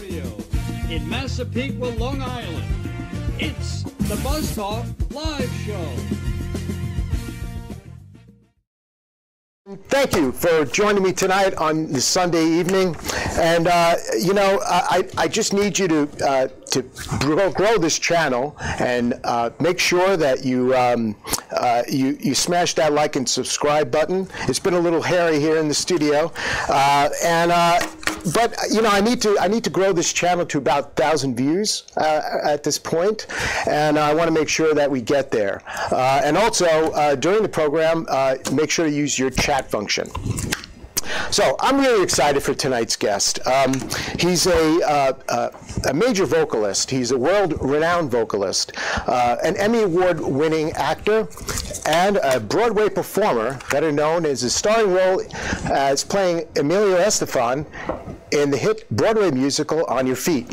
studio in Massapequa, Long Island. It's the Buzz Talk Live Show. Thank you for joining me tonight on this Sunday evening. And, you know, I just need you to grow this channel and make sure that you smash that like and subscribe button. It's been a little hairy here in the studio. But you know, I need to grow this channel to about 1,000 views at this point, and I want to make sure that we get there. And also during the program, make sure to use your chat function. So I'm really excited for tonight's guest. He's a major vocalist. He's a world-renowned vocalist, an Emmy Award-winning actor, and a Broadway performer, better known as his starring role as playing Emilio Estefan in the hit Broadway musical On Your Feet.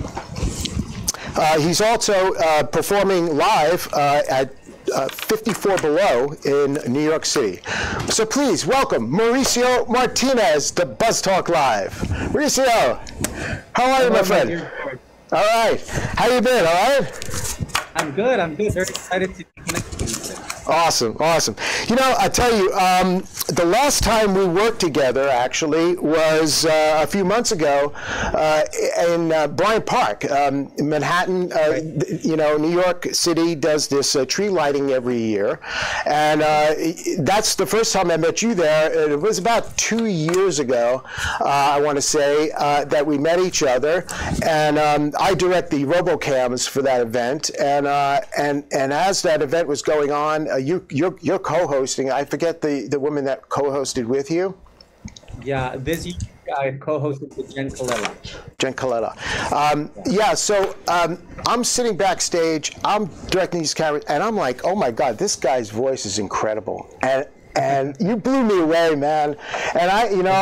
He's also performing live at 54 Below in New York City. So please welcome Mauricio Martinez to Buzz Talk Live. Mauricio, how are you, my friend? All right. How you been? All right? I'm good. I'm good. Very excited to be connected with you. Awesome, awesome. You know, I tell you, the last time we worked together, actually, was a few months ago in Bryant Park, in Manhattan. Right. You know, New York City does this tree lighting every year, and that's the first time I met you there. It was about 2 years ago, I want to say, that we met each other, and I direct the RoboCams for that event, and as that event was going on, you're co-hosting. I forget the woman that co-hosted with you. Yeah, this year I co-hosted with Jen Colella. Jen Colella. Yeah, so I'm sitting backstage, I'm directing these cameras, and I'm like, oh my God, this guy's voice is incredible. And you blew me away, man. And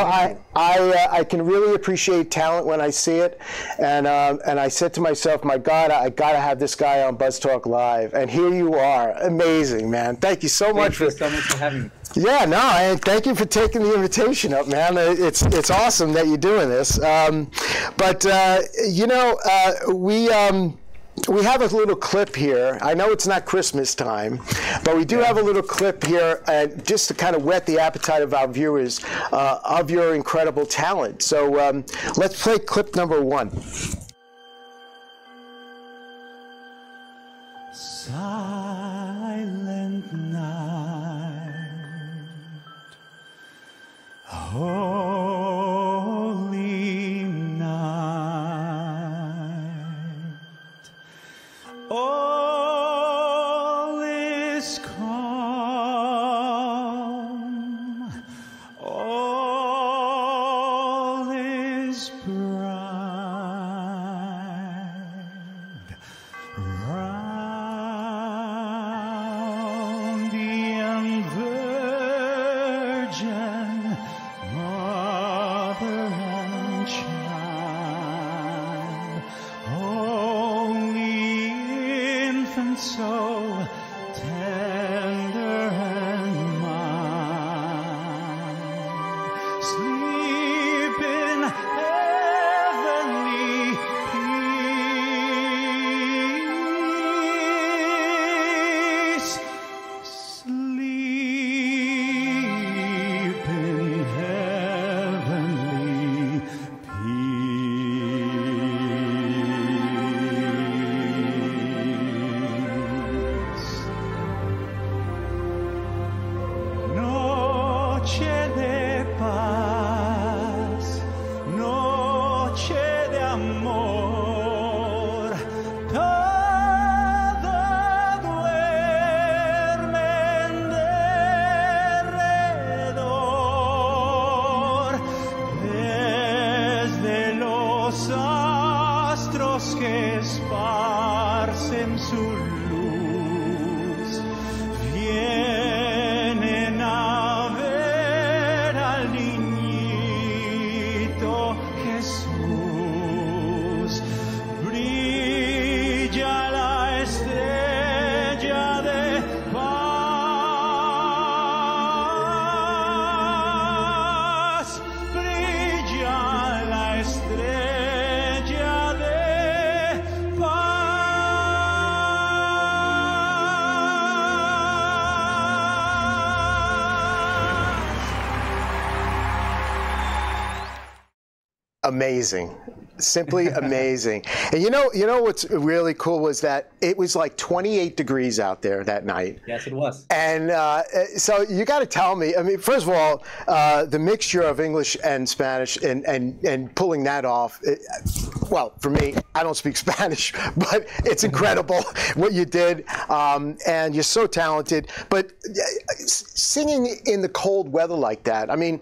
I can really appreciate talent when I see it. And I said to myself, my God, I gotta have this guy on Buzz Talk Live. And here you are. Amazing, man. Thank you so much for having me. Yeah, no, and thank you for taking the invitation up, man. It's awesome that you're doing this. You know, we have a little clip here. I know it's not Christmas time, but we do have a little clip here just to kind of whet the appetite of our viewers of your incredible talent. So let's play clip number 1. Silent night, holy night, all is calm, all is bright, round the young virgin, mother and child, only infant so tender and mild, sleep in heavenly peace, sleep in heavenly peace. Noche de paz, noche de amor, todo duerme en derredor, desde los astros que esparcen su luz, vienen a ver al niñito Jesús. Brilla la estrella de paz, brilla la estrella de amazing. Simply amazing. And you know what's really cool was that it was like 28 degrees out there that night. Yes, it was. And so you got to tell me, I mean, first of all, the mixture of English and Spanish and pulling that off, well, for me, I don't speak Spanish, but it's incredible what you did. And you're so talented. But singing in the cold weather like that, I mean,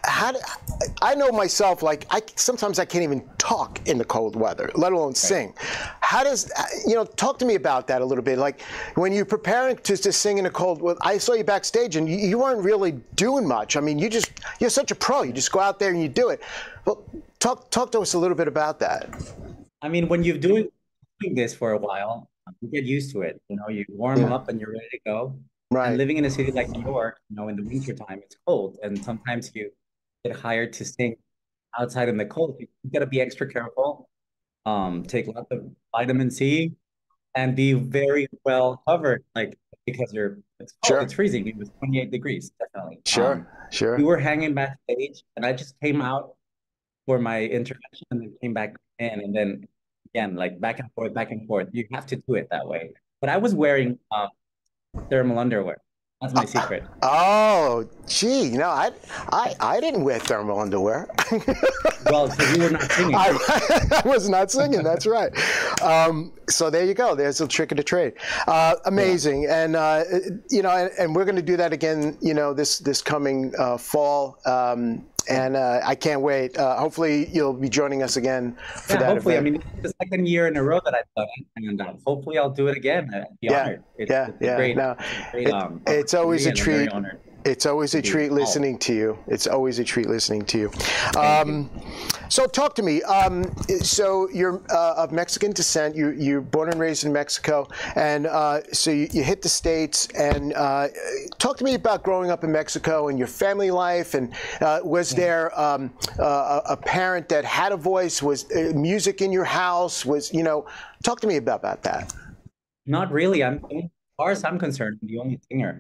I know myself, like, sometimes I can't even talk in the cold weather, let alone sing. How does, talk to me about that a little bit. Like, when you're preparing to sing in the cold weather, I saw you backstage and you weren't really doing much. I mean, you're such a pro. You just go out there and you do it. Well, talk to us a little bit about that. I mean, when you're doing this for a while, you get used to it. You warm up and you're ready to go. Right. And living in a city like New York, in the wintertime, it's cold. And sometimes you get hired to sing outside in the cold. You got to be extra careful, take lots of vitamin C, and be very well covered, like, because it's cold, it's freezing. It was 28 degrees, definitely. Sure. We were hanging backstage, and I just came out for my intervention and then came back in, and then again, like, back and forth, back and forth. You have to do it that way. But I was wearing thermal underwear. That's my secret. Oh, gee, I didn't wear thermal underwear. Well, so you were not singing. I was not singing. That's right. So there you go. There's a trick of the trade. Amazing, yeah. And we're going to do that again. This coming fall. And I can't wait. Hopefully, you'll be joining us again for that hopefully. event. I mean, it's the second year in a row that I've done it, and hopefully I'll do it again. I'd be honored. It's great. No, it's always a treat. It's always a treat listening to you. It's always a treat listening to you. So talk to me. So you're of Mexican descent. You're born and raised in Mexico, and so you hit the States. And talk to me about growing up in Mexico and your family life. And was there a parent that had a voice? Was music in your house? Talk to me about that. Not really. As far as I'm concerned, I'm the only singer.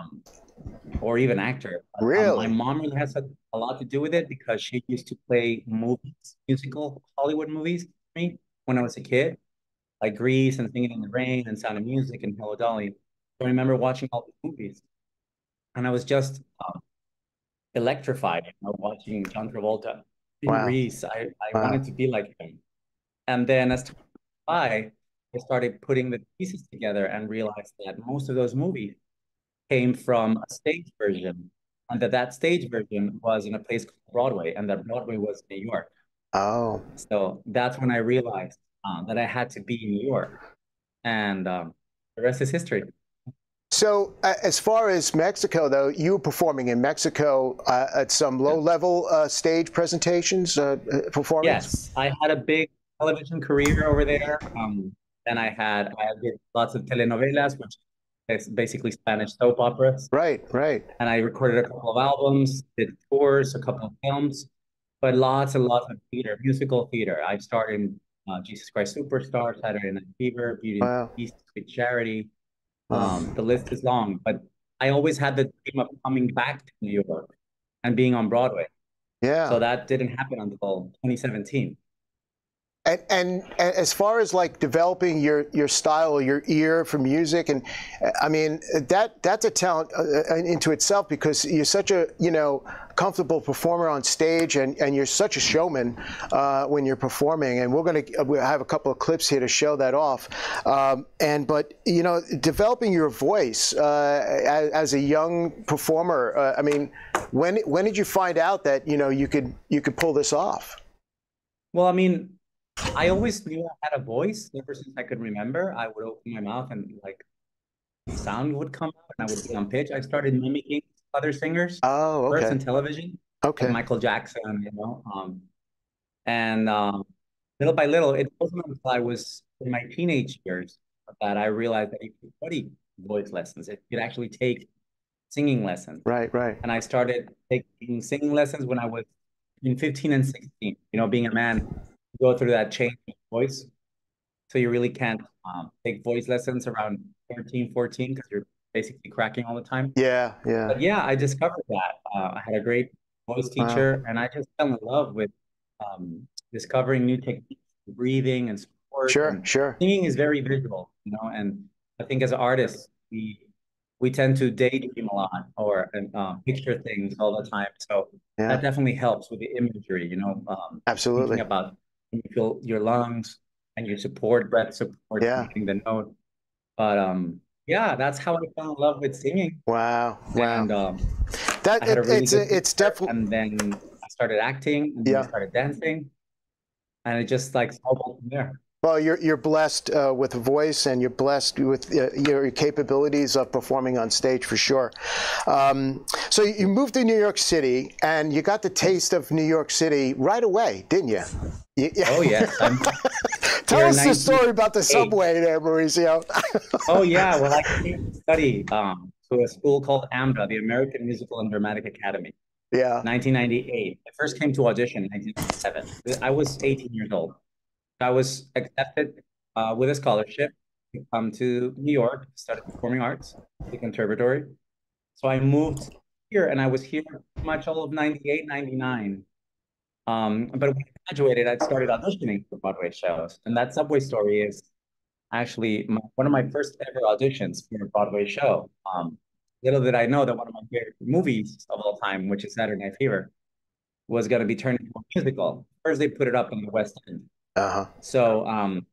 Or even actor. Really? My mom really has a lot to do with it because she used to play musical Hollywood movies for me when I was a kid, like Grease and Singing in the Rain and Sound of Music and Hello Dolly. So I remember watching all the movies, and I was just electrified, watching John Travolta in Grease. I wanted to be like him. And then as time went by, I started putting the pieces together and realized that most of those movies came from a stage version, and that stage version was in a place called Broadway, and that Broadway was New York. Oh. So that's when I realized that I had to be in New York, and the rest is history. So as far as Mexico, though, you were performing in Mexico at some low-level stage presentations, performance? Yes, I had a big television career over there, and I did lots of telenovelas, which is basically Spanish soap operas. Right. And I recorded a couple of albums, did tours, a couple of films, but lots and lots of theater, musical theater. I starred in Jesus Christ Superstar, Saturday Night Fever, Beauty and the Beast, Sweet Charity. The list is long, but I always had the dream of coming back to New York and being on Broadway. Yeah. So that didn't happen until 2017. And as far as like developing your style or your ear for music, and I mean that's a talent into itself, because you're such a comfortable performer on stage, and you're such a showman when you're performing. And we'll have a couple of clips here to show that off. But developing your voice as a young performer. I mean, when did you find out that you could pull this off? Well, I mean, I always knew I had a voice ever since I could remember. I would open my mouth and like sound would come out, and I would be on pitch. I started mimicking other singers. Oh, okay. First in television. Okay. Like Michael Jackson, and little by little, it wasn't until I was in my teenage years that I realized that you could study voice lessons. It could actually take singing lessons. Right. And I started taking singing lessons when I was between 15 and 16. Being a man, go through that change of voice. So you really can't take voice lessons around 13, 14 because you're basically cracking all the time. Yeah. But yeah, I discovered that. I had a great voice teacher, and I just fell in love with discovering new techniques, breathing and support. Sure, and sure. Singing is very visual, you know, and I think as artists, we tend to daydream a lot or picture things all the time. So that definitely helps with the imagery, you know. Absolutely. Thinking about when you feel your lungs and your support, breath support, hitting the note. But yeah, that's how I fell in love with singing. Wow, wow. And that it's definitely. And then I started acting, and then I started dancing, and it just like snowballed from there. Well, you're blessed with a voice, and you're blessed with your capabilities of performing on stage for sure. So you moved to New York City, and you got the taste of New York City right away, didn't you? Oh yes. Tell us the story about the subway there, Mauricio. Oh yeah, well I came to study to a school called AMDA, the American Musical and Dramatic Academy. Yeah. 1998. I first came to audition in 1997. I was 18 years old. I was accepted with a scholarship to come to New York, studied performing arts at the conservatory. So I moved here, and I was here pretty much all of 98, 99. But when I graduated, I started auditioning for Broadway shows. And that subway story is actually one of my first ever auditions for a Broadway show. Little did I know that one of my favorite movies of all time, which is Saturday Night Fever, was going to be turned into a musical. First, they put it up in the West End. So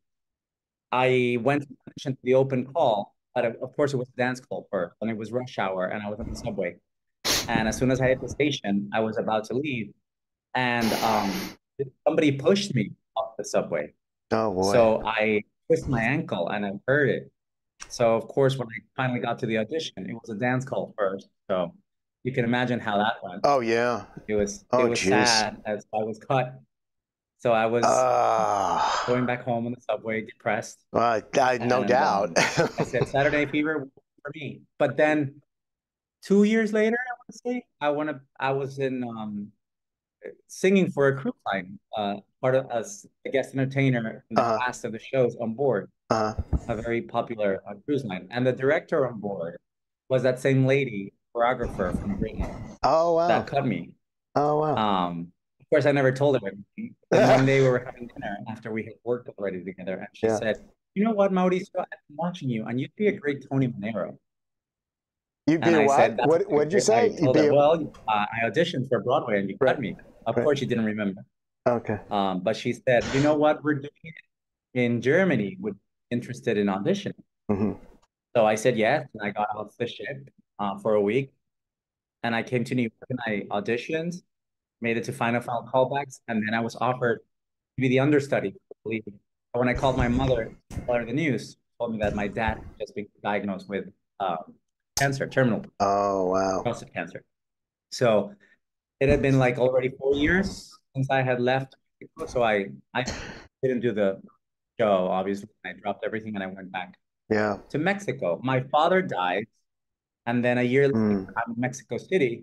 I went to audition to the open call, but of course it was a dance call first, and it was rush hour, and I was on the subway. And as soon as I hit the station, I was about to leave, and somebody pushed me off the subway. Oh boy! So I twisted my ankle, and I hurt it. So of course, when I finally got to the audition, it was a dance call first. So you can imagine how that went. Oh yeah. It was sad as I was cut. So I was going back home on the subway, depressed. No doubt. I said, Saturday Night Fever for me. But then 2 years later, I want to say, I was in singing for a cruise line, part of as a guest entertainer in the cast of the shows on board, a very popular cruise line. And the director on board was that same lady, choreographer from Britain. Oh wow! That cut me. Oh wow! Of course, I never told her everything. And one day we were having dinner after we had worked already together, and she said, "You know what, Mauricio? I've been watching you, and you'd be a great Tony Manero." You'd be what? What did you say? Well, I auditioned for Broadway, and you cut me. Of course, she didn't remember. Okay. But she said, "You know what? We're doing it in Germany. Would be interested in auditioning." So I said yes, and I got off the ship for a week, and I came to New York, and I auditioned. Made it to final callbacks, and then I was offered to be the understudy. When I called my mother to tell her the news, she told me that my dad had just been diagnosed with cancer, terminal. Oh wow! Prostate cancer. So it had been like already 4 years since I had left Mexico, so I didn't do the show. Obviously, I dropped everything and I went back. To Mexico. My father died, and then a year later, I'm in Mexico City.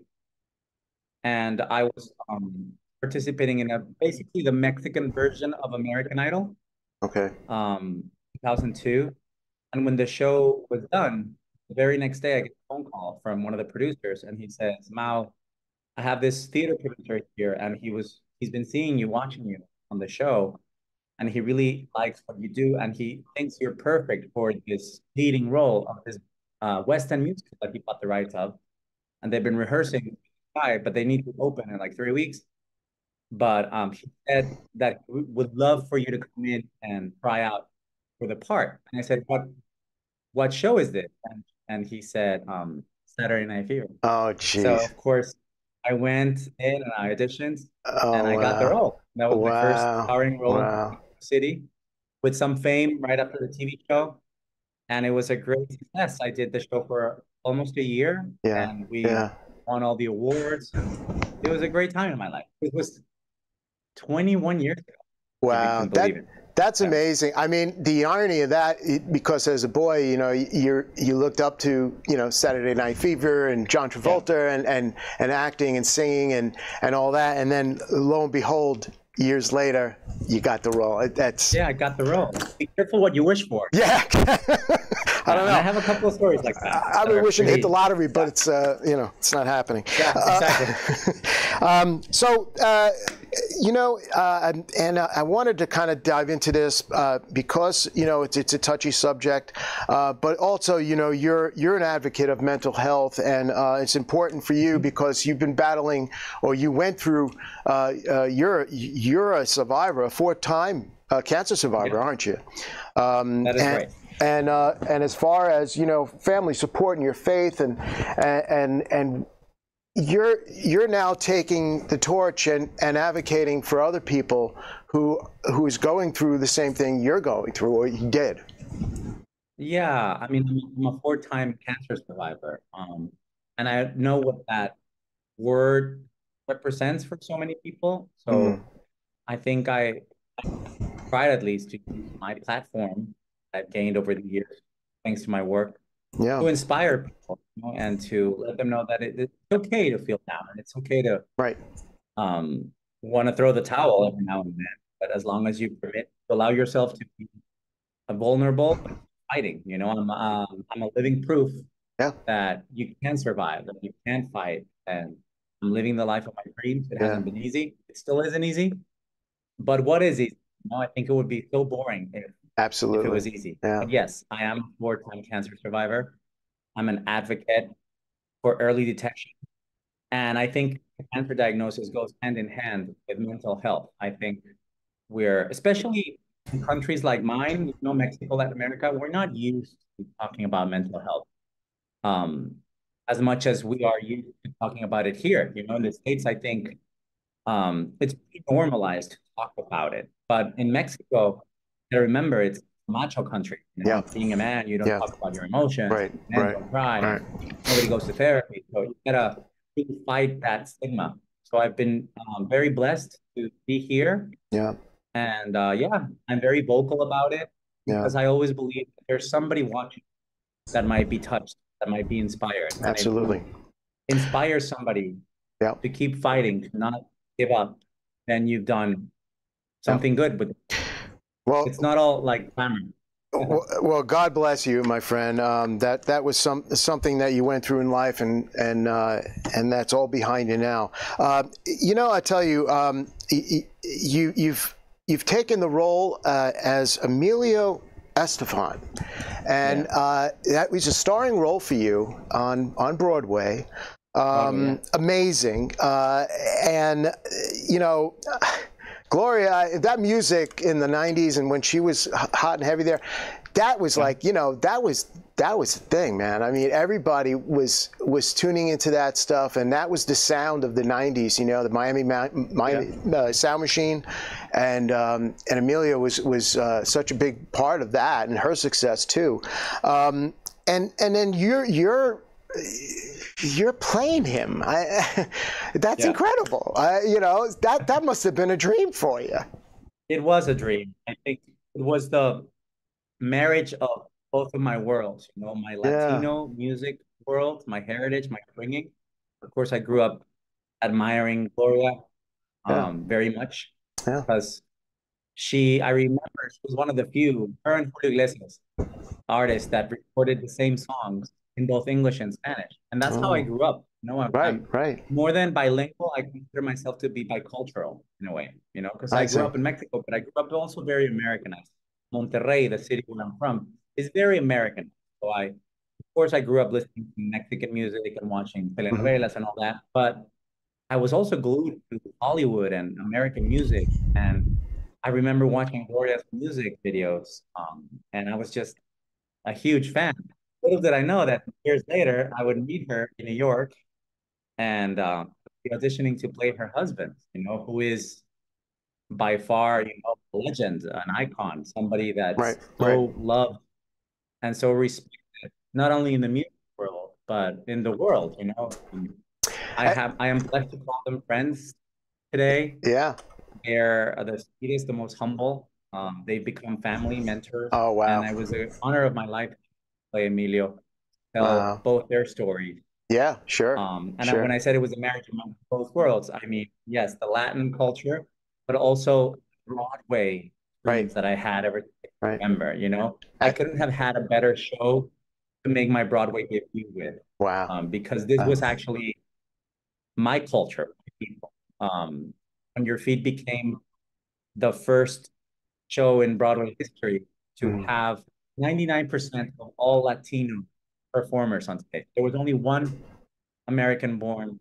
And I was participating in basically the Mexican version of American Idol. Okay. 2002. And when the show was done, the very next day I get a phone call from one of the producers, and he says, "Mau, I have this theater producer here, and he's been seeing you, watching you on the show, and he really likes what you do, and he thinks you're perfect for this leading role of this West End musical that he bought the rights of. And they've been rehearsing, but they need to open in like 3 weeks. But he said that he would love for you to come in and try out for the part." And I said, what show is this? And he said, Saturday Night Fever. Oh, geez. So, of course, I went in and I auditioned, and I got the role. That was my first starring role in the city, with some fame right after the TV show. And it was a great success. I did the show for almost a year, and we won all the awards. And it was a great time in my life. It was 21 years ago. Wow, that's amazing. I mean, the irony of that, because as a boy, you know, you looked up to, you know, Saturday Night Fever and John Travolta and acting and singing and all that, and then lo and behold, years later, you got the role. I got the role. Be careful what you wish for. Yeah. I don't know. I have a couple of stories like that. I've been wishing to hit the lottery, but it's you know, it's not happening. Yeah, exactly. So You know, and I wanted to kind of dive into this because, you know, it's a touchy subject, but also, you know, you're an advocate of mental health, and it's important for you because you've been battling, or you went through, you're a survivor, a 4-time cancer survivor, aren't you? That is right. And as far as, you know, family support and your faith, and you're now taking the torch and advocating for other people who's going through the same thing you're going through, or you did. Yeah, I mean, I'm a 4-time cancer survivor, and I know what that word represents for so many people. So I think I tried at least to use my platform I've gained over the years, thanks to my work, to inspire people, you know, and to let them know that it's okay to feel down, and it's okay to want to throw the towel every now and then. But as long as you permit to allow yourself to be vulnerable, fighting, you know, I'm a living proof that you can survive, that you can fight, and I'm living the life of my dreams. It hasn't been easy. It still isn't easy. But what is easy? You know, I think it would be so boring if it was easy. But yes, I am a 4-time cancer survivor. I'm an advocate for early detection. And I think cancer diagnosis goes hand in hand with mental health. I think especially in countries like mine, you know, Mexico, Latin America, we're not used to talking about mental health as much as we are used to talking about it here. You know, in the States, I think it's pretty normalized to talk about it. But in Mexico, I remember it's a macho country. You know, being a man, you don't talk about your emotions. Men don't cry. Nobody goes to therapy. So you gotta really fight that stigma. So I've been very blessed to be here. And I'm very vocal about it because I always believe that there's somebody watching that might be touched, that might be inspired. Absolutely. Inspire somebody to keep fighting, to not give up, then you've done something good. But it's not all like glamour. Well, God bless you, my friend. That was something that you went through in life, and that's all behind you now. You know, I tell you, you've taken the role as Emilio Estefan, and that was a starring role for you on Broadway. Amazing, and you know, Gloria, that music in the 90s and when she was hot and heavy there, that was like, you know, that was the thing, man. I mean, everybody was tuning into that stuff, and that was the sound of the 90s, you know, the Miami Sound Machine, and Amelia was such a big part of that and her success too. And then you're playing him. That's incredible. You know, that must have been a dream for you. It was a dream. I think it was the marriage of both of my worlds. You know, my Latino music world, my heritage, my upbringing. Of course, I grew up admiring Gloria very much because I remember she was one of the few, her and Julio Iglesias, artists that recorded the same songs in both English and Spanish. And that's how I grew up. You know, I'm more than bilingual, I consider myself to be bicultural in a way, you know, because I grew up in Mexico, but I grew up also very Americanized. Monterrey, the city where I'm from, is very American. So of course, I grew up listening to Mexican music and watching telenovelas and all that, but I was also glued to Hollywood and American music. And I remember watching Gloria's music videos, and I was just a huge fan. Little did I know that years later, I would meet her in New York and be auditioning to play her husband, you know, who is by far, you know, a legend, an icon, somebody that's so loved and so respected, not only in the music world, but in the world, you know. I am blessed to call them friends today. Yeah. They're the sweetest, the most humble. They've become family mentors. Oh, wow. And it was an honor of my life play Emilio, tell both their stories. Yeah, sure. When I said it was a marriage among both worlds, I mean, yes, the Latin culture, but also Broadway dreams that I had ever remember, you know. I couldn't have had a better show to make my Broadway debut with. Wow. Because this was actually my culture, my people. On Your Feet became the first show in Broadway history to have 99% of all Latino performers on stage. There was only one American-born,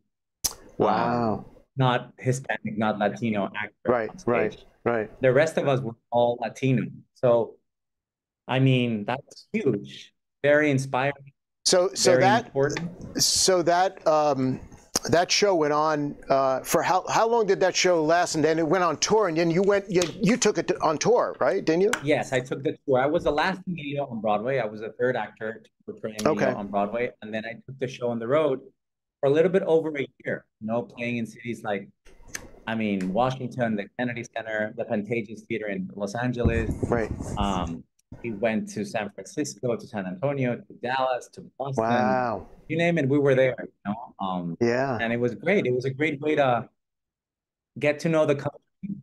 not Hispanic, not Latino actor on stage. Right. The rest of us were all Latino. So, I mean, that's huge, very inspiring. So very that important. So that show went on for how long did that show last? And then it went on tour, and then you took it on tour, right? Didn't you? Yes, I took the tour. I was the last Emilio on Broadway. I was the third actor to portray Emilio on Broadway, and then I took the show on the road for a little bit over a year. You know, playing in cities like, I mean, Washington, the Kennedy Center, the Pantages Theater in Los Angeles. Right. We went to San Francisco, to San Antonio, to Dallas, to Boston. Wow. You name it, we were there. You know? Yeah. And it was great. It was a great way to get to know the country.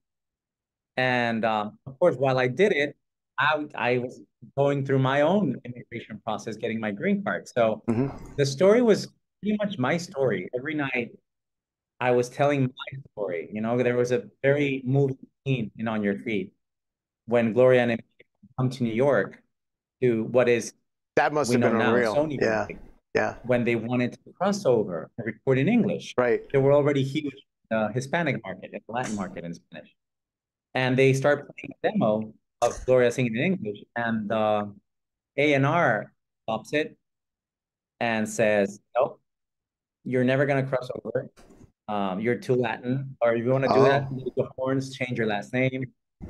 And of course, while I did it, I was going through my own immigration process, getting my green card. So the story was pretty much my story. Every night, I was telling my story. You know, there was a very moving scene in On Your Feet when Gloria and Emmy come to New York to what is that must have been unreal. Sony Music, when they wanted to cross over and record in English. Right. They were already huge in the Hispanic market, in the Latin market in Spanish. And they start playing a demo of Gloria singing in English, and the A&R stops it and says, "Nope, you're never gonna cross over. You're too Latin, or if you want to do that, use the horns, change your last name."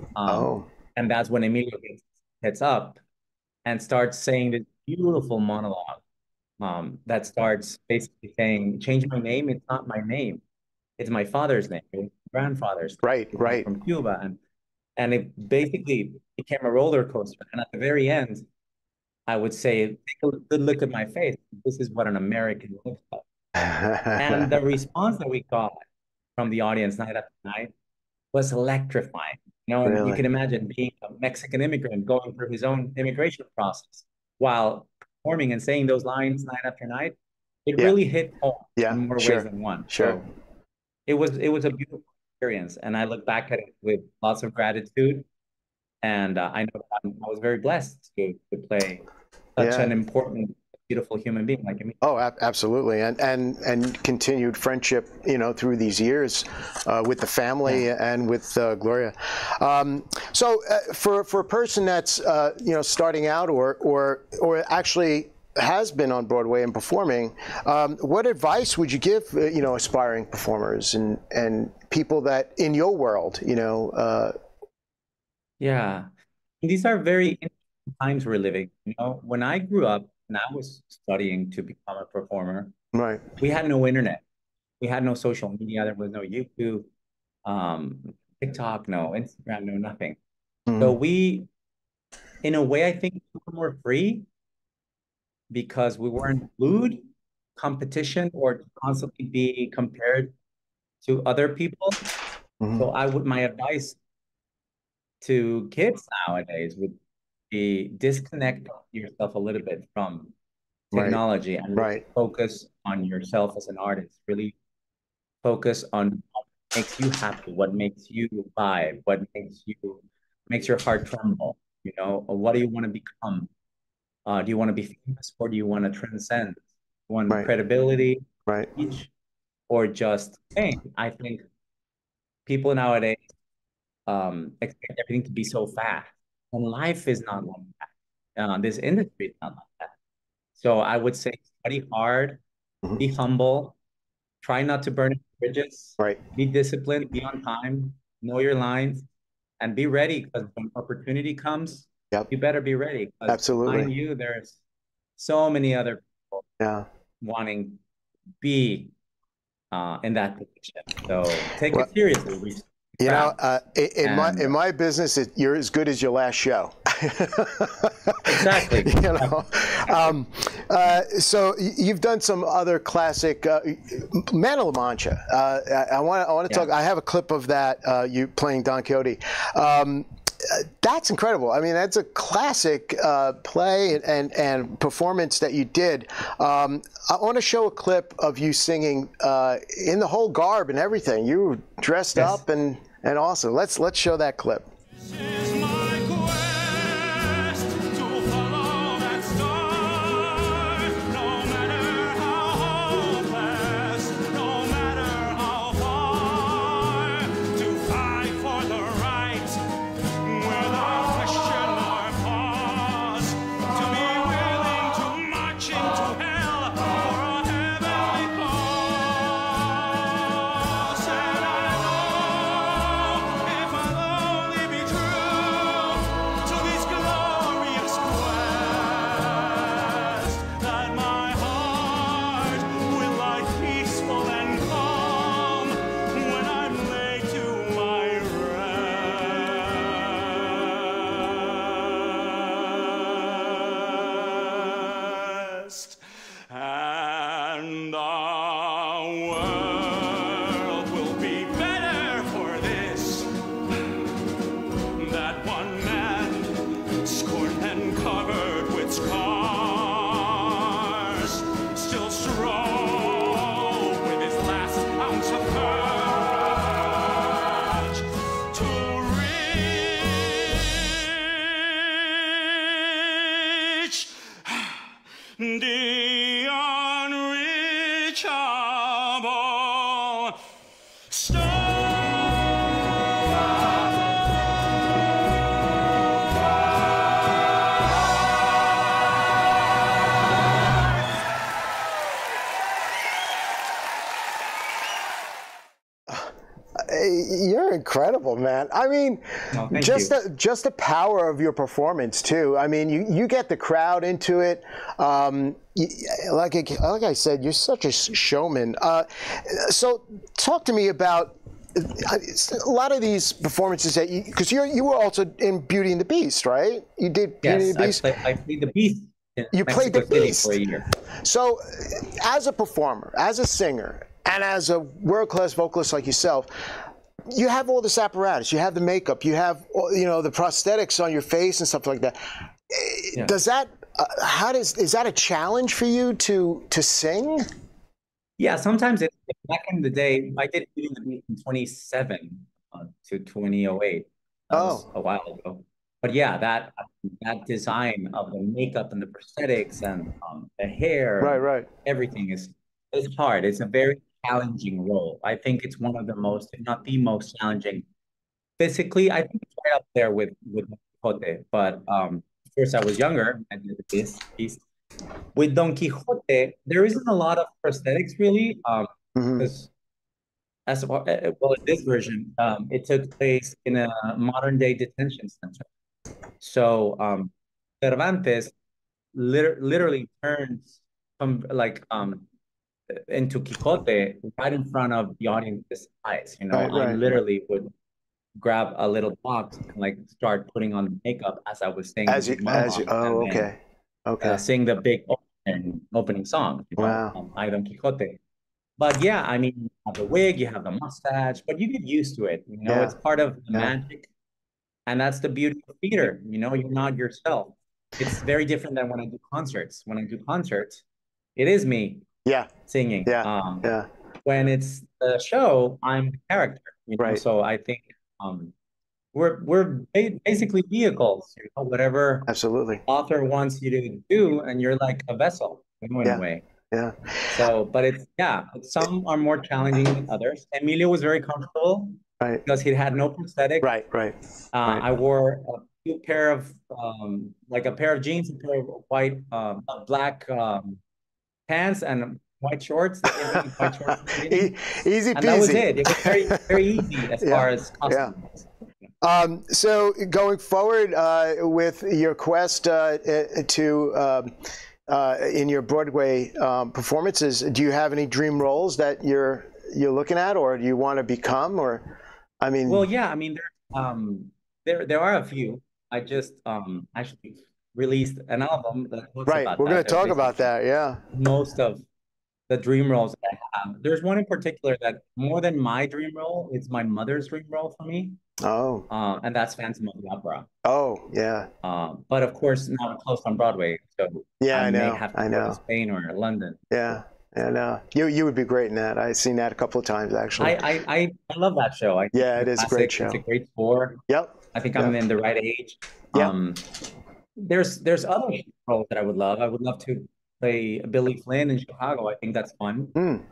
And that's when Emilio gets up and starts saying this beautiful monologue that starts basically saying, "Change my name. It's not my name. It's my father's name. It's my grandfather's name. Right. From Cuba." And it basically became a roller coaster. And at the very end, I would say, take a good look at my face. This is what an American looks like. And the response that we got from the audience night after night was electrifying. You know, and you can imagine being a Mexican immigrant going through his own immigration process while performing and saying those lines night after night. It really hit home in more ways than one. So it was a beautiful experience, and I look back at it with lots of gratitude. And I know I was very blessed to play such an important, beautiful human being like me. Oh, absolutely, and continued friendship, you know, through these years with the family and with Gloria. So for a person that's you know, starting out or actually has been on Broadway and performing, what advice would you give you know, aspiring performers and people that in your world, you know? These are very interesting times we're living. You know, when I grew up and I was studying to become a performer, we had no internet, we had no social media, there was no YouTube, TikTok, no Instagram, no nothing. So we, in a way, I think we were more free because we weren't glued competition or to constantly be compared to other people. So my advice to kids nowadays would be disconnect yourself a little bit from technology and really focus on yourself as an artist. Really focus on what makes you happy, what makes you vibe, what makes your heart tremble. You know, what do you want to become? Do you want to be famous, or do you want to transcend? Do you want credibility, reach, or just fame? I think people nowadays expect everything to be so fast, and life is not like that. This industry is not like that. So I would say study hard, be humble, try not to burn bridges, be disciplined, be on time, know your lines, and be ready, because when opportunity comes, you better be ready. Absolutely. Behind you, there's so many other people wanting to be in that position. So take it seriously. You know, in my business, you're as good as your last show. Exactly. You know, so you've done some other classic Man of La Mancha. I want to talk. I have a clip of that. You playing Don Quixote. That's incredible. I mean, that's a classic play and performance that you did. I want to show a clip of you singing in the whole garb and everything. You were dressed up and awesome. Let's show that clip. And the world will be better for this. That one man, scorned and covered with scars, still strong with his last ounce of courage to reach the unreachable star. You're incredible, man. I mean, just the power of your performance too. I mean, you get the crowd into it. Like I said, you're such a showman. So talk to me about a lot of these performances that because you were also in Beauty and the Beast, right? You did Beauty and the Beast. I played the Beast. You played the Beast for a year. So, as a performer, as a singer, and as a world-class vocalist like yourself, you have all this apparatus. You have the makeup. You have, the prosthetics on your face and stuff like that. Yeah. Does that? Is that a challenge for you to sing? Yeah, sometimes back in the day, I did Beauty and the Beast from 2007 to 2008. That was a while ago. But yeah, that design of the makeup and the prosthetics and the hair, right, everything is hard. It's a very challenging role. I think it's one of the most, if not the most challenging. Physically, I think it's right up there with Don Quixote. But of course, I was younger. I did this piece. With Don Quixote, there isn't a lot of prosthetics really, because as well in this version, it took place in a modern day detention center. So Cervantes literally turns from into Quixote right in front of the audience's eyes. I literally would grab a little box and start putting on the makeup as I was saying. Sing the big opening song. Wow. I Don Quixote. But yeah, I mean, you have the wig, you have the mustache, but you get used to it. It's part of the magic. And that's the beauty of theater. You're not yourself. It's very different than when I do concerts. When I do concerts, it is me singing. When it's the show, I'm the character. Right. So I think we're basically vehicles. Whatever absolutely author wants you to do, and you're like a vessel in a way. Yeah. So, but some are more challenging than others. Emilio was very comfortable. Right. Because he had no prosthetic. Right. I wore a pair of a pair of jeans, a pair of white, black pants, and white shorts. White shorts. Easy peasy. And that was it. It was very, very easy as far as costumes. So going forward with your quest in your Broadway performances, do you have any dream roles that you're looking at, or do you want to become, or? I mean, well, yeah. I mean, there are a few. I just actually released an album that talks about We're going to talk about that. Yeah. Most of the dream roles that I have. There's one in particular that more than my dream role, it's my mother's dream role for me. Oh. And that's Phantom of the Opera. Oh, yeah. But of course, now I'm close on Broadway, so Yeah, I I may know. have I to go to know. Spain or London. Yeah. And you would be great in that. I've seen that a couple of times, actually. I love that show. I think Yeah, it it's is a great classic. show. It's a great score. Yep. I think I'm Yep. in the right age. Yep. There's other roles that I would love. I would love to play Billy Flynn in Chicago. I think that's fun. Mm.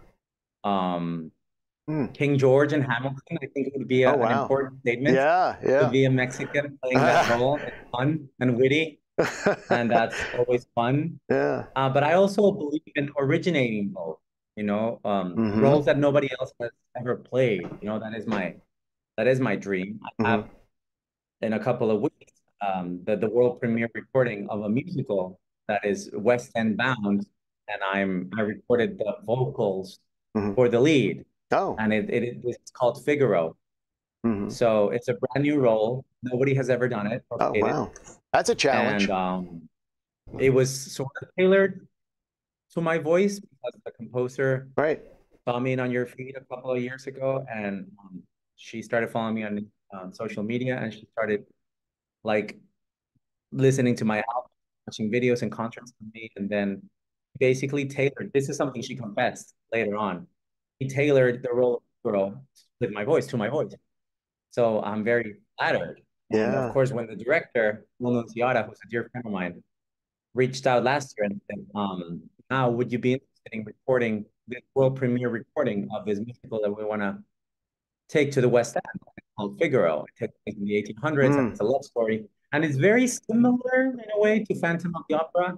King George in Hamilton. I think it would be Oh, an wow. important statement. Yeah, To yeah. be a Mexican playing that role. It's fun and witty, and that's always fun. Yeah. But I also believe in originating roles. Mm-hmm. Roles that nobody else has ever played. That is my dream. I have in a couple of weeks the world premiere recording of a musical that is West End bound, and I recorded the vocals for the lead. Oh. And it's called Figaro. Mm-hmm. So it's a brand new role. Nobody has ever done it. Oh, wow. That's a challenge. And it was sort of tailored to my voice because the composer saw me on your feed a couple of years ago, and she started following me on social media, and she started like listening to my album, watching videos and concerts with me, and then basically tailored. This is something she confessed later on. He tailored the role of girl with my voice to my voice. So I'm very flattered. Yeah. And of course, when the director, Ciara, who's a dear friend of mine, reached out last year and said, now would you be interested in recording the world premiere recording of this musical that we want to take to the West End? It's called Figaro. It takes place in the 1800s, and it's a love story. And it's very similar in a way to Phantom of the Opera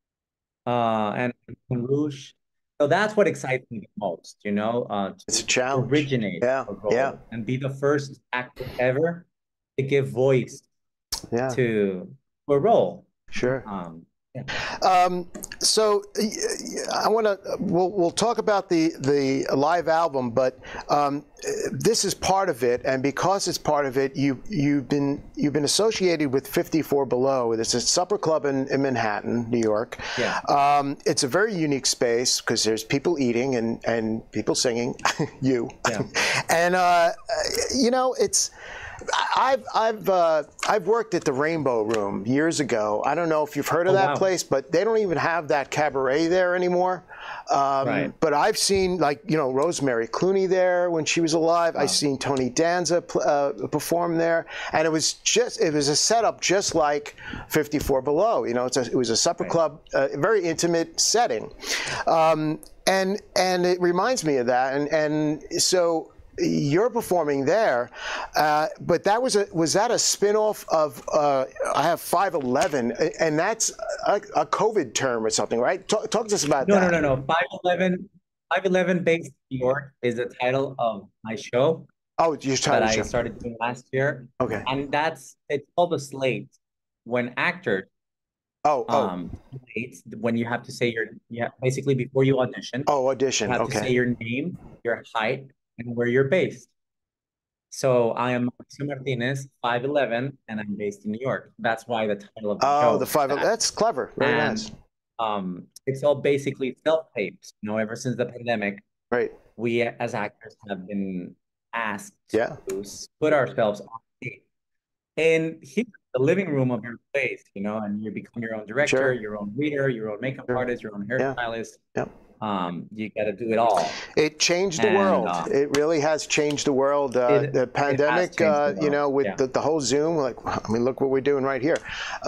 and Rouge. So that's what excites me the most, it's a challenge. Originate and be the first actor ever to give voice to a role. Sure. Yeah. So I want to. We'll talk about the live album, but this is part of it, and because it's part of it, you've been associated with 54 Below. It's a supper club in Manhattan, New York. Yeah. It's a very unique space because there's people eating and people singing. You. Yeah. And it's. I've worked at the Rainbow Room years ago. I don't know if you've heard of that place, but they don't even have that cabaret there anymore. But I've seen Rosemary Clooney there when she was alive. I've seen Tony Danza perform there, and it was a setup just like 54 Below. It was a supper club, a very intimate setting, and it reminds me of that, and so. You're performing there, but was that a spinoff of I have 5'11", and that's a COVID term or something, right? Talk to us about that. No. 5'11" based New York is the title of my show. Oh, your title that show. I started doing last year. Okay. And it's called a slate when actors. When you have to say basically before you audition. Oh, audition. You have to say your name, your height, and where you're based. So I am Mauricio Martinez, 5'11", and I'm based in New York. That's why the title of the show. Oh, the 5'11". That's clever. Very nice. It's all basically self-tapes. Ever since the pandemic, right? We as actors have been asked to put ourselves on tape. And here, the living room of your place, and you become your own director, your own reader, your own makeup artist, your own hairstylist. Yeah. You got to do it all. It changed the world. It really has changed the world. The pandemic, with the whole Zoom, look what we're doing right here.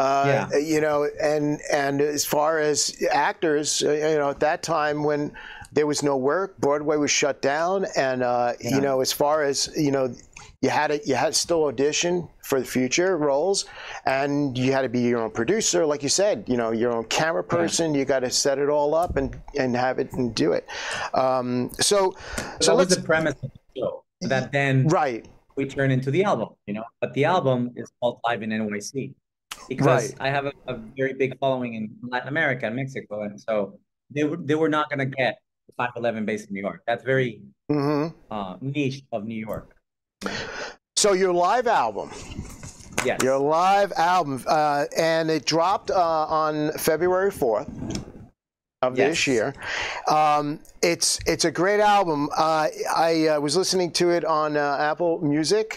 And as far as actors, at that time when there was no work, Broadway was shut down, and as far as you had to still audition for the future roles, and you had to be your own producer, like you said, your own camera person. You got to set it all up and have it and do it. So that was the premise of the show. That then we turn into the album, But the album is called Live in NYC because I have a very big following in Latin America and Mexico, and so they were not going to get 5'11" based in New York. That's very niche of New York. So your live album, your live album, and it dropped on February 4th of this year. It's a great album. I was listening to it on Apple Music,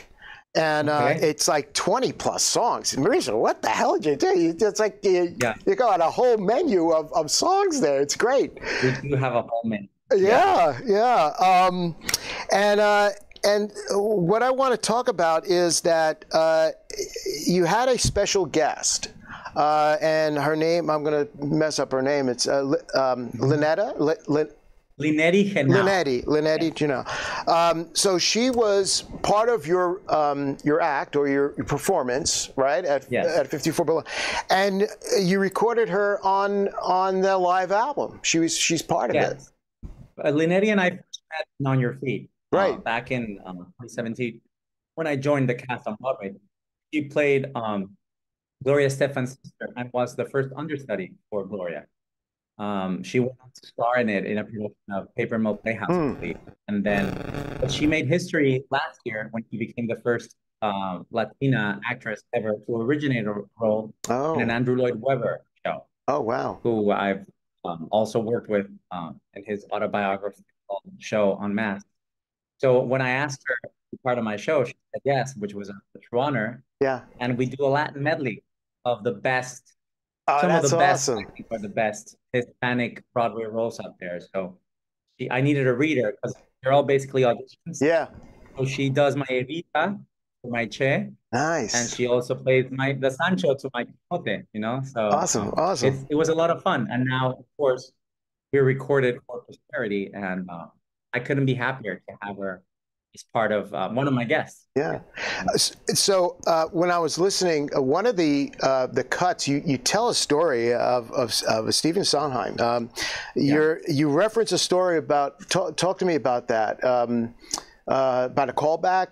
And it's like 20 plus songs. And Mauricio, what the hell did you do? It's like you got a whole menu of songs there. It's great. We do have a whole menu. Yeah. And what I want to talk about is that you had a special guest. And her name, I'm going to mess up her name. It's Lynetta? Linetti Genau. Linetti, you know. So she was part of your act or your performance, right? At 54 Below, and you recorded her on the live album. She's part of it. Linetti and I first met On Your Feet, right? Back in 2017, when I joined the cast on Broadway. She played Gloria Estefan's sister and was the first understudy for Gloria. She went on to star in it in a production of Paper Mill Playhouse, and then she made history last year when she became the first Latina actress ever to originate a role in an Andrew Lloyd Webber show. Oh wow! Who I've also worked with in his autobiographical show Unmasked. So when I asked her to be part of my show, she said yes, which was a true honor. Yeah, and we do a Latin medley of the best. Some of the best, I think, are the best Hispanic Broadway roles out there. So I needed a reader because they're all basically auditions. Yeah. So she does my Evita for my Che. Nice. And she also plays the Sancho to my Quixote, you know? So awesome. It was a lot of fun. And now, of course, we're recorded for posterity. And I couldn't be happier to have her as part of one of my guests. Yeah. So when I was listening, one of the cuts, you tell a story of Stephen Sondheim. You reference a story about. Talk to me about that. About a callback.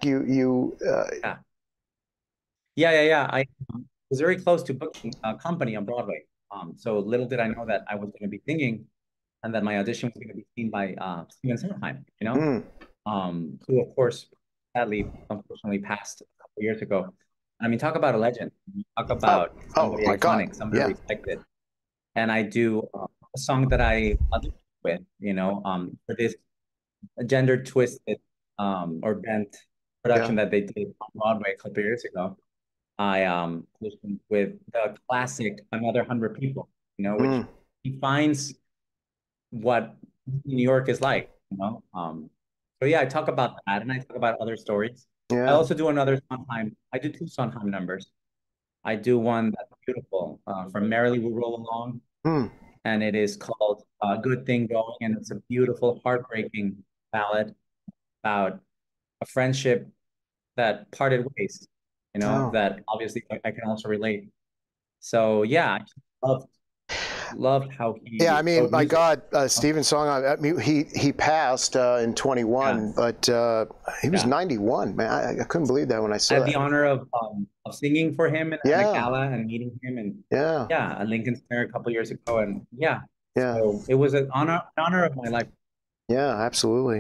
I was very close to booking a company on Broadway. So little did I know that I was going to be singing, and that my audition was going to be seen by Stephen Sondheim. You know. Who of course sadly unfortunately passed a couple of years ago. I mean, talk about a legend. Talk about somebody iconic, somebody respected. And I do a song that I auditioned with, you know, for this gender twisted or bent production that they did on Broadway a couple of years ago. I listened with the classic Another 100 People, you know, which defines what New York is like, you know. So yeah, I talk about that, and I talk about other stories. I also do another Sondheim. I do 2 Sondheim numbers. I do one that's beautiful from Merrily We Roll Along, and it is called Good Thing Going, and it's a beautiful, heartbreaking ballad about a friendship that parted ways, you know, that obviously I can also relate. So yeah, I loved how he. Yeah, I mean, my God, Stephen Sondheim. I mean, he passed in 21, but he was 91. Man, I couldn't believe that when I saw. I had the honor of singing for him at a gala and meeting him, and at Lincoln Center a couple years ago, and so it was an honor of my life. Yeah, absolutely.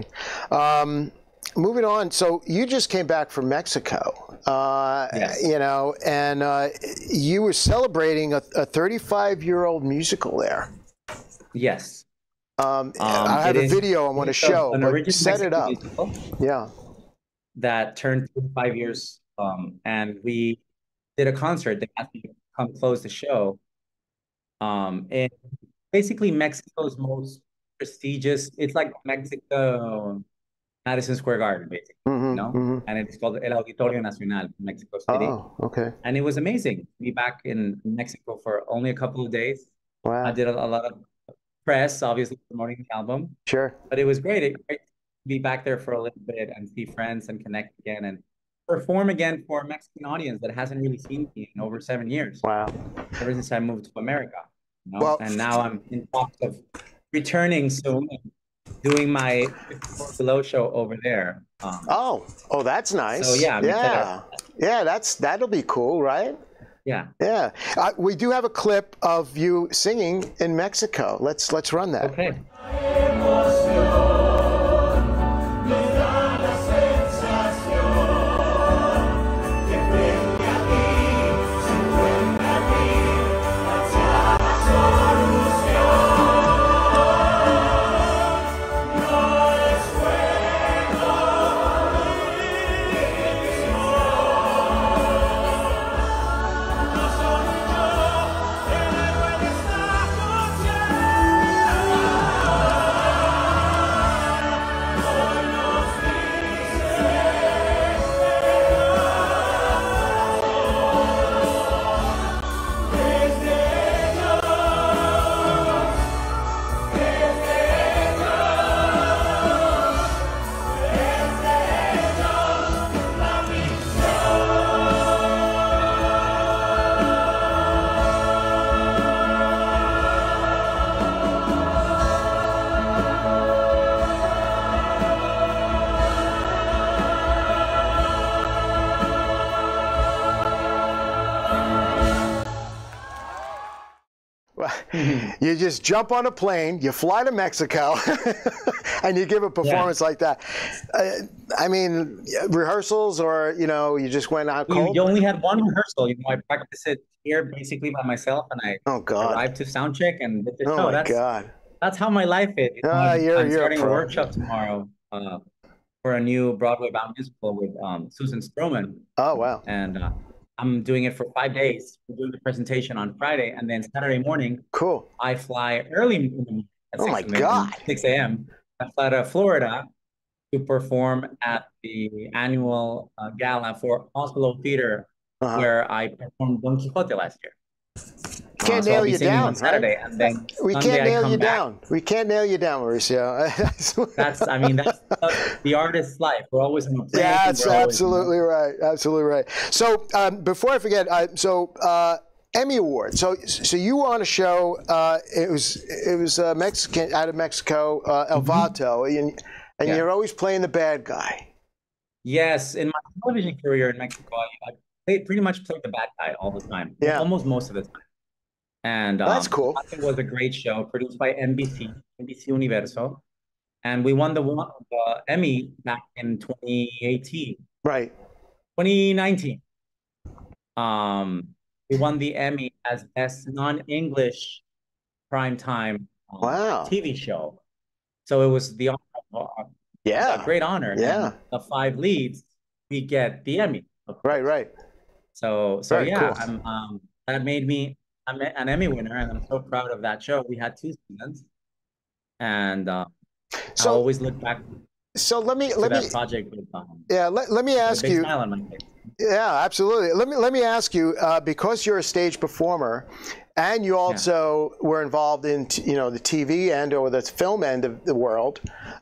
Moving on, so you just came back from Mexico, you know, and you were celebrating a 35-year-old musical there. Yes. I have a video I want to show, but set it up. Yeah. That turned 5 years, and we did a concert. They asked me to come close the show. And basically Mexico's most prestigious, it's like Mexico... Madison Square Garden, basically, you know? And it's called El Auditorio Nacional in Mexico City. Oh, okay. And it was amazing to be back in Mexico for only a couple of days. Wow. I did a lot of press, obviously, promoting the album. Sure. But it was great. It was great to be back there for a little bit and see friends and connect again and perform again for a Mexican audience that hasn't really seen me in over 7 years. Wow. Ever since I moved to America. You know? And now I'm in talks of returning soon. Doing my Below show over there. That's nice. So yeah, that'll be cool, right? Yeah. We do have a clip of you singing in Mexico. Let's run that. Okay. You just jump on a plane, you fly to Mexico, and you give a performance like that. I mean, rehearsals, or you just went out cold. You only had one rehearsal. I practiced it here basically by myself, and I arrived to sound check and did the show. God. That's how my life is. I'm starting a workshop tomorrow for a new Broadway bound musical with Susan Stroman. Oh wow! And I'm doing it for 5 days. We're doing the presentation on Friday, and then Saturday morning, I fly early in the morning at 6 a.m. I fly to Florida to perform at the annual gala for Oslo Theater, where I performed Don Quixote last year. Can't nail you down, on Saturday, right? And then we Sunday can't nail you back. down. We can't nail you down, Mauricio. That's the artist's life. We're always in the plane. Yeah, that's absolutely right. Absolutely right. So before I forget, Emmy Award. So you were on a show. It was Mexican, out of Mexico, El Vato, and you're always playing the bad guy. Yes, in my television career in Mexico, I pretty much played the bad guy all the time. Yeah, almost most of the time. And that's cool. It was a great show produced by NBC Universo, and we won the Emmy back in 2018. Right. 2019. We won the Emmy as best non-English primetime TV show. So it was the a great honor. Yeah. And the 5 leads, we get the Emmy. Right. So Very yeah, cool. that made me an Emmy winner, and I'm so proud of that show. We had 2 seasons, and I always look back. So let me that project with let me ask you. Smile on my face. Yeah, absolutely. Let me ask you, because you're a stage performer, and you also were involved in the TV end or the film end of the world.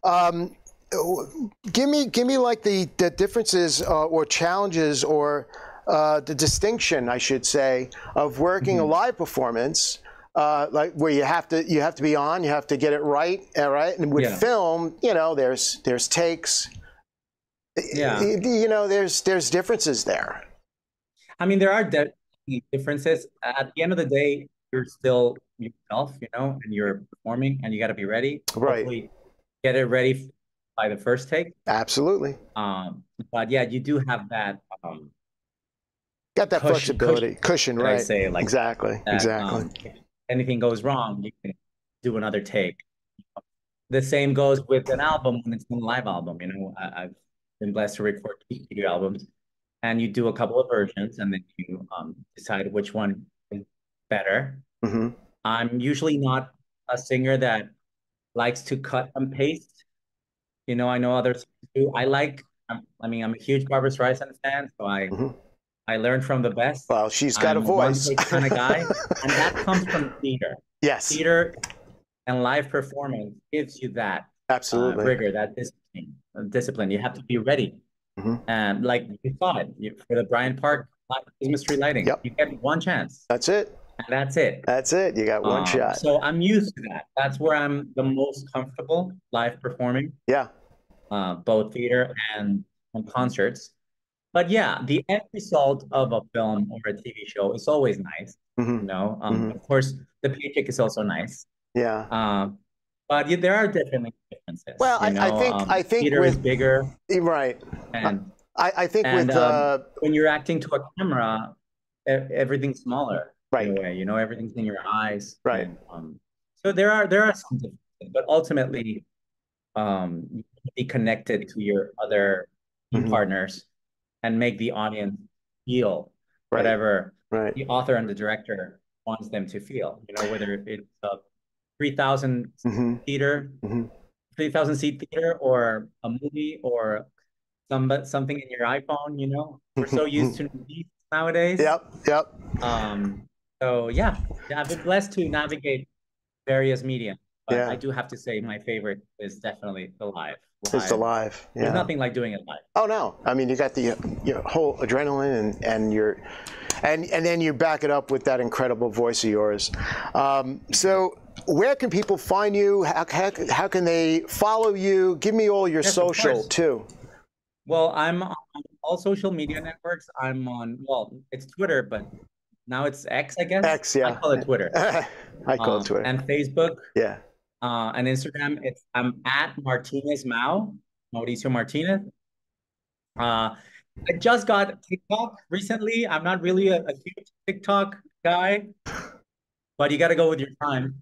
Give me like the differences or challenges or the distinction, I should say, of working a live performance, like where you have to be on, you have to get it right, and with film, there's takes. There's differences there. I mean, there are definitely differences. At the end of the day, you're still yourself, and you're performing, and you got to be ready. Right. Hopefully get it ready by the first take. Absolutely. But yeah, you do have that. Got that flexibility, cushion, right? I say, like exactly. If anything goes wrong, you can do another take. The same goes with an album when it's a live album. I've been blessed to record 2 studio albums, and you do a couple of versions, and then you decide which one is better. I'm usually not a singer that likes to cut and paste. I know others do. I'm a huge Barbra Streisand fan, so I learned from the best. Well, she's got a voice. I'm a kind of guy, and that comes from theater. Yes. Theater and live performance gives you that rigor, that discipline. You have to be ready. And like you saw it for the Bryant Park Christmas tree lighting. You get one chance. That's it. And that's it. That's it. You got one shot. So I'm used to that. That's where I'm the most comfortable live performing. Yeah. Both theater and concerts. But yeah, the end result of a film or a TV show is always nice. Of course, the paycheck is also nice. Yeah. But there are definitely differences. Well, I think theater is bigger. Right. And I think with when you're acting to a camera, everything's smaller. Right. In a way, everything's in your eyes. Right. And, so there are some differences, but ultimately, you be connected to your other partners and make the audience feel whatever the author and the director wants them to feel. Whether it's a 3,000 theater, 3,000 seat theater, or a movie, or something in your iPhone. We're so used to these nowadays. Yep. So yeah, I've been blessed to navigate various media. But I do have to say my favorite is definitely the live. It's the live. Yeah. There's nothing like doing it live. Oh no! I mean, you got the your whole adrenaline and then you back it up with that incredible voice of yours. So where can people find you? How can they follow you? Give me all your social too. Well, I'm on all social media networks. I'm on, it's Twitter, but now it's X, I guess. X, yeah. I call it Twitter. I call it Twitter. And Facebook. Yeah. And Instagram, I'm at Martinez Mauricio Martinez. I just got TikTok recently. I'm not really a huge TikTok guy, but you got to go with your time.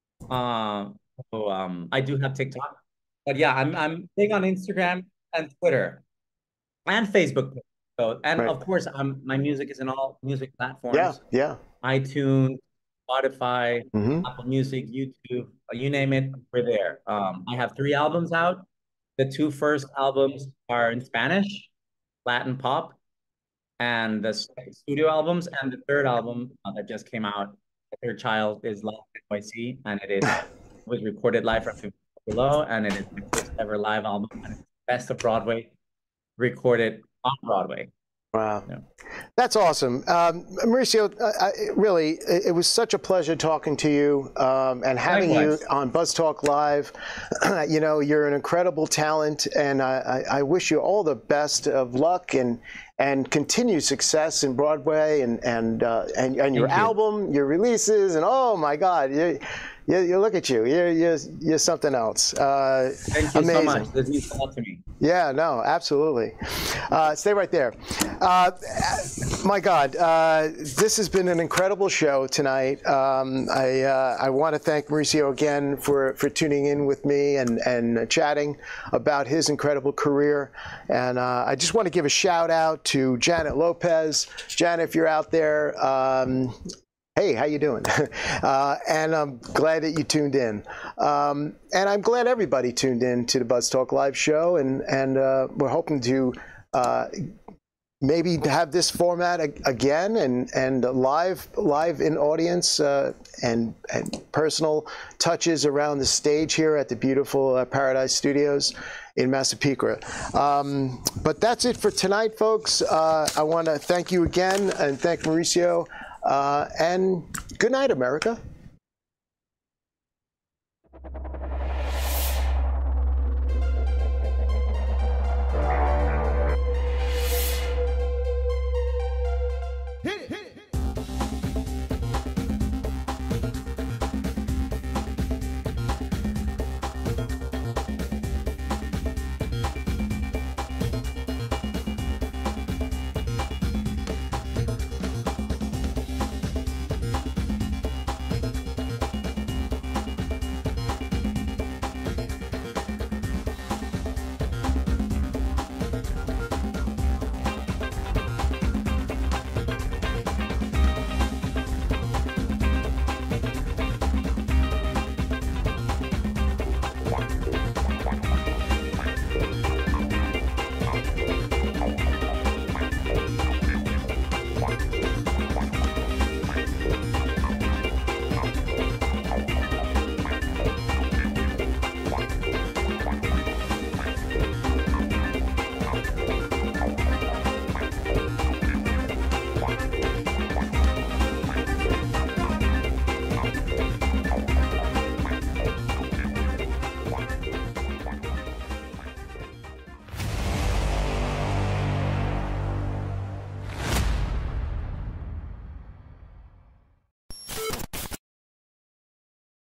I do have TikTok, but yeah, I'm big on Instagram and Twitter and Facebook. So, and of course, my music is in all music platforms. Yeah, yeah. iTunes, Spotify, Apple Music, YouTube, you name it, we're there. I have 3 albums out. The 2 first albums are in Spanish, Latin pop, and the studio albums, and the 3rd album that just came out, the 3rd child, is Live NYC, and it was recorded live from below, and it is my first ever live album, and it's Best of Broadway, recorded on Broadway. Wow. Yeah. That's awesome. Mauricio, really, it was such a pleasure talking to you and having you on Buzz Talk Live. You know, you're an incredible talent, and I wish you all the best of luck and continued success in Broadway and your album, your releases, and oh my God, you look at you, you're something else. Thank you so much. This means a lot to me. Yeah, no, absolutely. Stay right there. My God, this has been an incredible show tonight. I want to thank Mauricio again for tuning in with me and chatting about his incredible career. And I just want to give a shout out to Janet Lopez. Janet, if you're out there, hey, how you doing? And I'm glad that you tuned in. And I'm glad everybody tuned in to the Buzz Talk Live show. And we're hoping to maybe have this format again and live in audience and personal touches around the stage here at the beautiful Paradise Studios in Massapequa. But that's it for tonight, folks. I want to thank you again and thank Mauricio. And good night, America.